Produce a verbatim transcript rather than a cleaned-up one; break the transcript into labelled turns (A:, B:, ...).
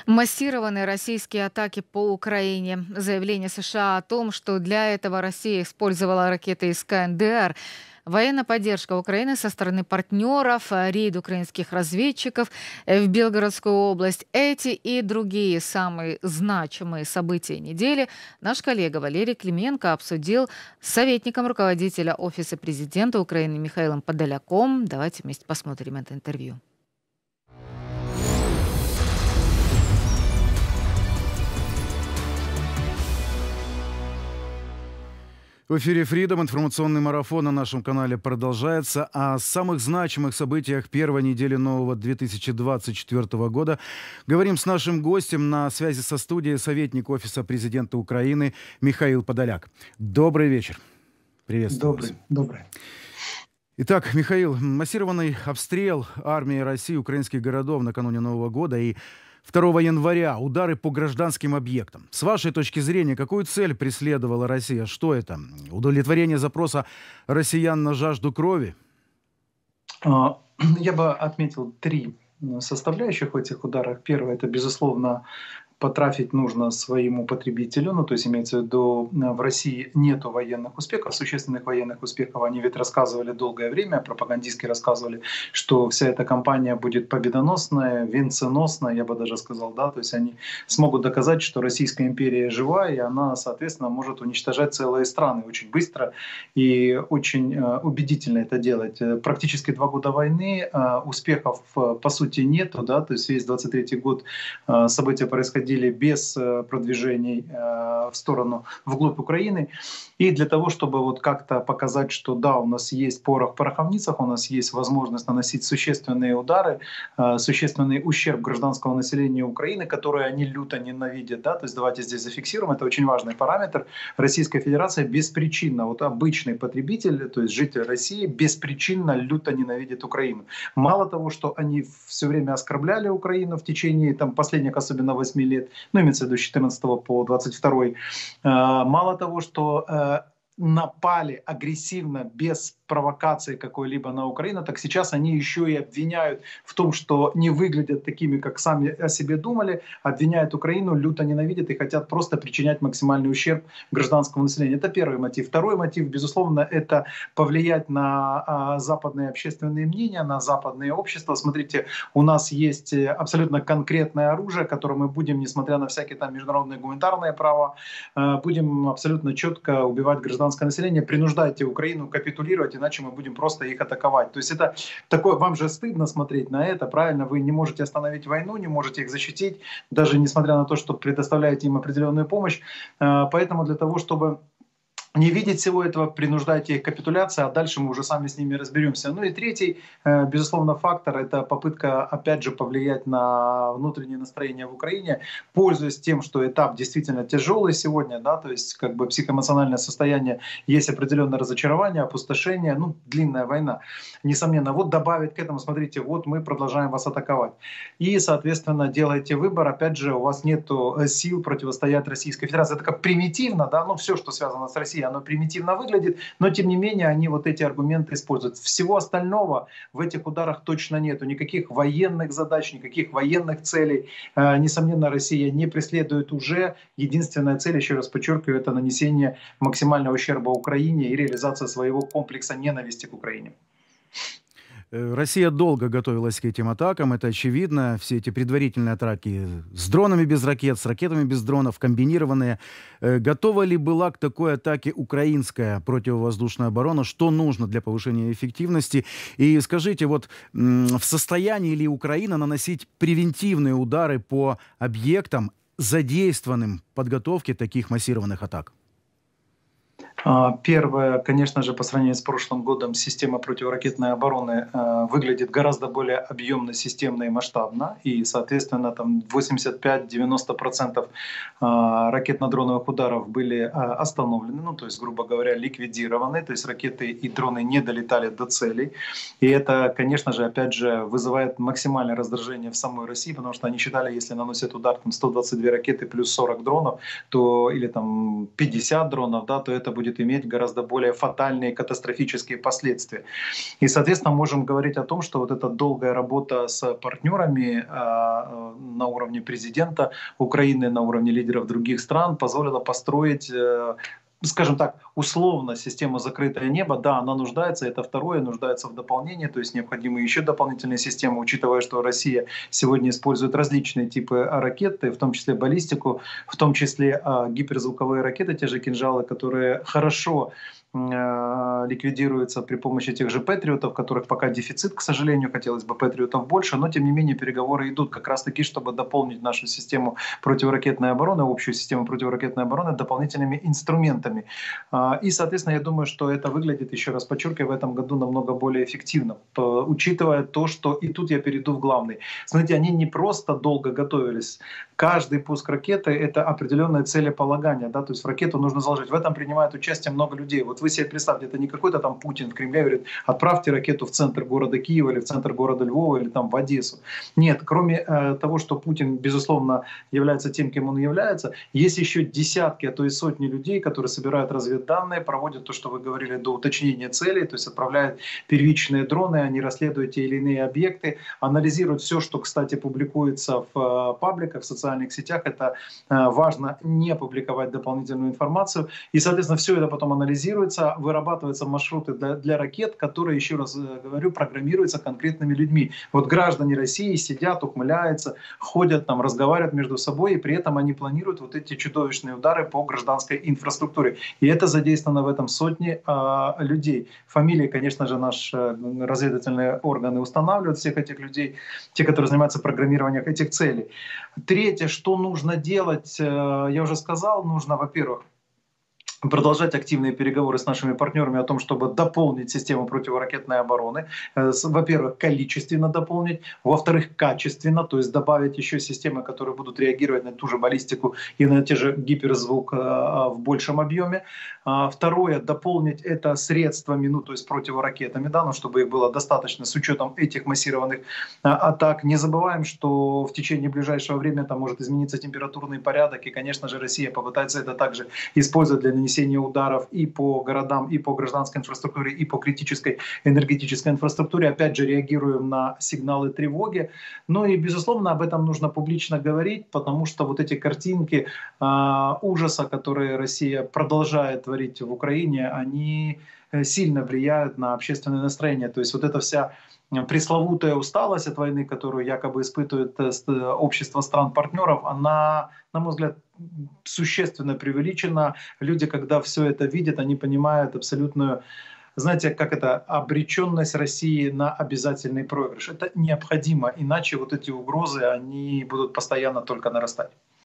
A: Массированные российские атаки по Украине. Заявление США о том, что для этого Россия использовала ракеты ИСКНДР. Военная поддержка Украины со стороны партнеров, э, рейд украинских разведчиков э, в Белгородскую область. Эти и другие самые значимые события недели наш коллега Валерий Клименко обсудил с советником руководителя Офиса президента Украины Михаилом Подоляком. Давайте вместе посмотрим это интервью.
B: В эфире Freedom. Информационный марафон на нашем канале продолжается. О самых значимых событиях первой недели нового две тысячи двадцать четвёртого года говорим с нашим гостем. На связи со студией советник Офиса президента Украины Михаил Подоляк. Добрый вечер. Приветствую
C: Добрый,
B: вас.
C: добрый.
B: Итак, Михаил, массированный обстрел армии России украинских городов накануне Нового года и второго января удары по гражданским объектам. С вашей точки зрения, какую цель преследовала Россия? Что это? Удовлетворение запроса россиян на жажду крови?
C: Я бы отметил три составляющих в этих ударах. Первое — это, безусловно, потрафить нужно своему потребителю, ну то есть имеется в виду, в России нету военных успехов, существенных военных успехов. Они ведь рассказывали долгое время, пропагандистски рассказывали, что вся эта кампания будет победоносная, венценосная, я бы даже сказал, да, то есть они смогут доказать, что Российская империя жива, и она, соответственно, может уничтожать целые страны очень быстро и очень э, убедительно это делать. Практически два года войны, э, успехов э, по сути нету, да, то есть весь двадцать третий год э, события происходили без продвижений в сторону, вглубь Украины. И для того, чтобы вот как-то показать, что да, у нас есть порох в пороховницах, у нас есть возможность наносить существенные удары, существенный ущерб гражданского населения Украины, которое они люто ненавидят. Да? То есть давайте здесь зафиксируем, это очень важный параметр. Российская Федерация беспричинно, вот обычный потребитель, то есть житель России, беспричинно люто ненавидит Украину. Мало того, что они все время оскорбляли Украину в течение там, последних особенно восьми лет, ну, имеется в виду с четырнадцатого по двадцать второй. Мало того, что напали агрессивно, без провокации какой-либо на Украину, так сейчас они еще и обвиняют в том, что не выглядят такими, как сами о себе думали, обвиняют Украину, люто ненавидят и хотят просто причинять максимальный ущерб гражданскому населению. Это первый мотив. Второй мотив, безусловно, это повлиять на а, западные общественные мнения, на западные общества. Смотрите, у нас есть абсолютно конкретное оружие, которое мы будем, несмотря на всякие там международные гуманитарные права, э, будем абсолютно четко убивать гражданское население. Принуждайте Украину капитулировать, иначе мы будем просто их атаковать. То есть это такое, вам же стыдно смотреть на это, правильно? Вы не можете остановить войну, не можете их защитить, даже несмотря на то, что предоставляете им определенную помощь. Поэтому для того, чтобы не видеть всего этого, принуждайте их к капитуляции, а дальше мы уже сами с ними разберемся. Ну и третий, безусловно, фактор — это попытка, опять же, повлиять на внутреннее настроение в Украине, пользуясь тем, что этап действительно тяжелый сегодня, да, то есть как бы психоэмоциональное состояние, есть определенное разочарование, опустошение, ну, длинная война, несомненно. Вот добавить к этому, смотрите, вот мы продолжаем вас атаковать. И, соответственно, делаете выбор, опять же, у вас нет сил противостоять Российской Федерации. Это как примитивно, да, ну, все, что связано с Россией, оно примитивно выглядит, но тем не менее они вот эти аргументы используют. Всего остального в этих ударах точно нету. Никаких военных задач, никаких военных целей. Э, несомненно, Россия не преследует уже. Единственная цель, еще раз подчеркиваю, это нанесение максимального ущерба Украине и реализация своего комплекса ненависти к Украине.
B: Россия долго готовилась к этим атакам, это очевидно. Все эти предварительные атаки с дронами без ракет, с ракетами без дронов, комбинированные. Готова ли была к такой атаке украинская противовоздушная оборона? Что нужно для повышения эффективности? И скажите, вот в состоянии ли Украина наносить превентивные удары по объектам, задействованным в подготовке таких массированных атак?
C: Первое, конечно же, по сравнению с прошлым годом, система противоракетной обороны э, выглядит гораздо более объемно, системно и масштабно. И, соответственно, там восемьдесят пять - девяносто процентов э, ракетно-дроновых ударов были э, остановлены, ну, то есть, грубо говоря, ликвидированы. То есть ракеты и дроны не долетали до целей. И это, конечно же, опять же, вызывает максимальное раздражение в самой России, потому что они считали, если наносят удар там, сто двадцать две ракеты плюс сорок дронов, то, или там пятьдесят дронов, да, то это будет будет иметь гораздо более фатальные катастрофические последствия. И, соответственно, можем говорить о том, что вот эта долгая работа с партнерами э, на уровне президента Украины, на уровне лидеров других стран позволила построить, э, скажем так, условно систему «закрытое небо». Да, она нуждается, это второе, нуждается в дополнении, то есть необходимы еще дополнительные системы, учитывая, что Россия сегодня использует различные типы ракеты, в том числе баллистику, в том числе э, гиперзвуковые ракеты, те же «Кинжалы», которые хорошо ликвидируется при помощи тех же «Патриотов», которых пока дефицит, к сожалению, хотелось бы «Патриотов» больше, но тем не менее переговоры идут как раз таки, чтобы дополнить нашу систему противоракетной обороны, общую систему противоракетной обороны дополнительными инструментами. И, соответственно, я думаю, что это выглядит, еще раз подчеркиваю, в этом году намного более эффективно, учитывая то, что, и тут я перейду в главный. Смотрите, они не просто долго готовились. Каждый пуск ракеты — это определенное целеполагание, да, то есть в ракету нужно заложить. В этом принимает участие много людей. Вот вы себе представьте, это не какой-то там Путин в Кремле говорит: отправьте ракету в центр города Киева или в центр города Львова или там в Одессу. Нет, кроме э, того, что Путин, безусловно, является тем, кем он является, есть еще десятки, а то и сотни людей, которые собирают разведданные, проводят то, что вы говорили, до уточнения целей, то есть отправляют первичные дроны, они расследуют те или иные объекты, анализируют все, что, кстати, публикуется в э, пабликах, в социальных сетях. Это э, важно не публиковать дополнительную информацию. И, соответственно, все это потом анализируется, вырабатываются маршруты для, для ракет, которые, еще раз говорю, программируются конкретными людьми. Вот граждане России сидят, ухмыляются, ходят там, разговаривают между собой, и при этом они планируют вот эти чудовищные удары по гражданской инфраструктуре. И это задействовано в этом сотни э, людей. Фамилии, конечно же, наши разведывательные органы устанавливают всех этих людей, те, которые занимаются программированием этих целей. Третье, что нужно делать, э, я уже сказал, нужно, во-первых, продолжать активные переговоры с нашими партнерами о том, чтобы дополнить систему противоракетной обороны. Во-первых, количественно дополнить. Во-вторых, качественно, то есть добавить еще системы, которые будут реагировать на ту же баллистику и на те же гиперзвук в большем объеме. Второе, дополнить это средствами, ну то есть противоракетами, да, ну, чтобы их было достаточно с учетом этих массированных атак. Не забываем, что в течение ближайшего времени там может измениться температурный порядок, и, конечно же, Россия попытается это также использовать для нанесения ударов и по городам, и по гражданской инфраструктуре, и по критической энергетической инфраструктуре. Опять же, реагируем на сигналы тревоги. Ну и, безусловно, об этом нужно публично говорить, потому что вот эти картинки э, ужаса, которые Россия продолжает творить в Украине, они сильно влияют на общественное настроение. То есть вот эта вся пресловутая усталость от войны, которую якобы испытывает общество стран-партнеров, она, на мой взгляд, существенно преувеличена. Люди, когда все это видят, они понимают абсолютную, знаете, как это, обреченность России на обязательный проигрыш. Это необходимо, иначе вот эти угрозы, они будут постоянно только нарастать.